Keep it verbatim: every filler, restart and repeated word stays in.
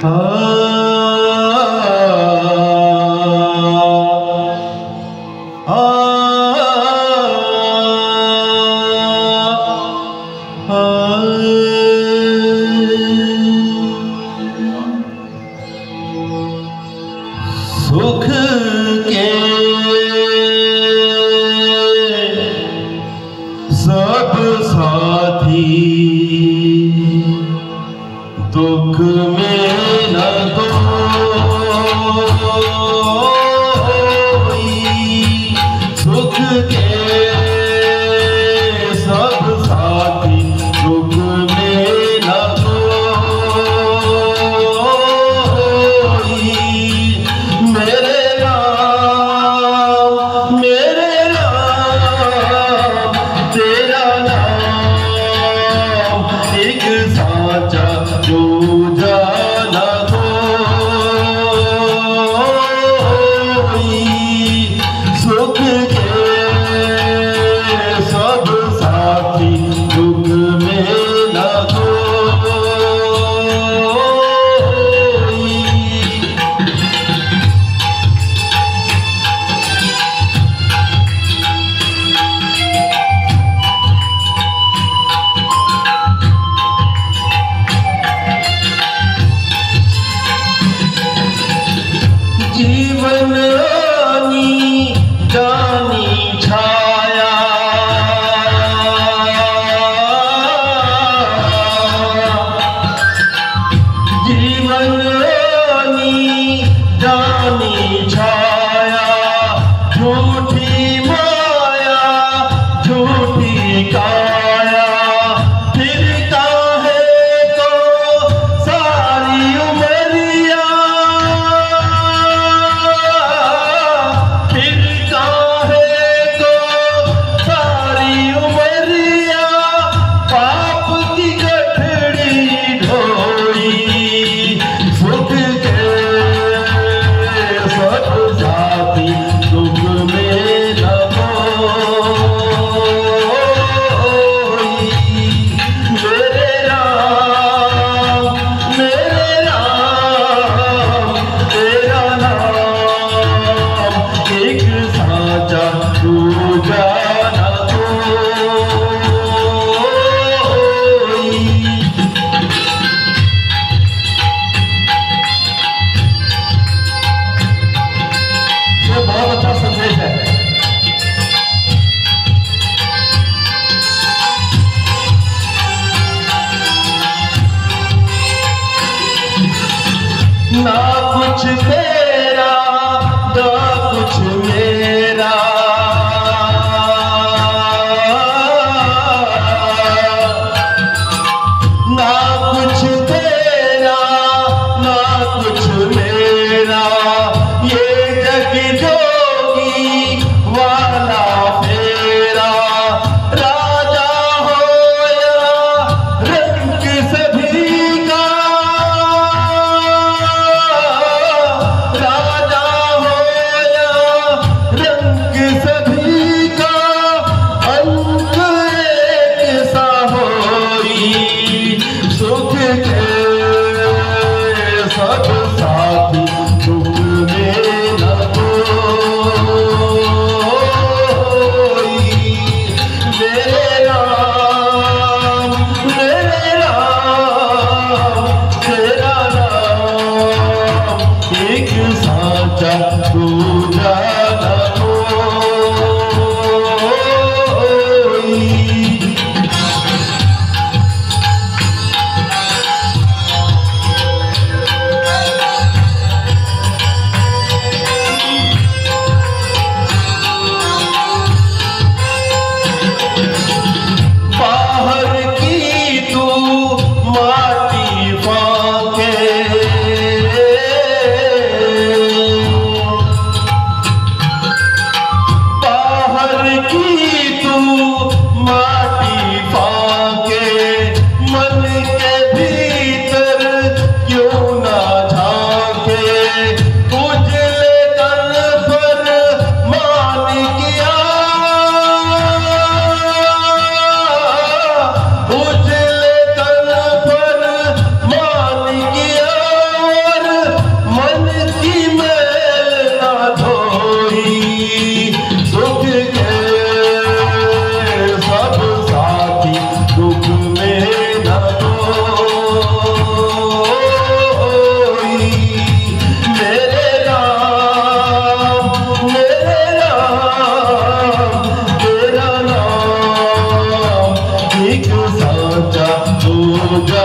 सुख के सब साथी दुख में न कोई, सुख के सब साथी दुख में न कोई। मेरे नाम मेरे नाम तेरा नाम एक साचा दूजा न कोई। सुख के सब साथी दुख में न कोई। जीवन आनी जानी छाया, जीवन आनी जानी छाया, झूठी माया झूठी काया, फिरता है तो सारी उमरिया, फिरता है तो सारी उमरिया, पाप की गठड़ी ढोई। सुख के सब साथी दुख में न कोई। मेरे राम मेरे राम तेरा नाम एक साचा दूजा न कोई। ये बहुत अच्छा संदेश है। ना कुछ तेरा ना कुछ मेरा, ना कुछ तेरा ना कुछ मेरा, ये जग जोगी वाला फेरा। राजा होया रंग सभी का, राजा होया रंग सभी का, अंत एक सा होई। सुख के सब साथी दुख में न कोई। मेरे राम मेरे राम तेरा नाम एक साचा दूजा न कोई। जा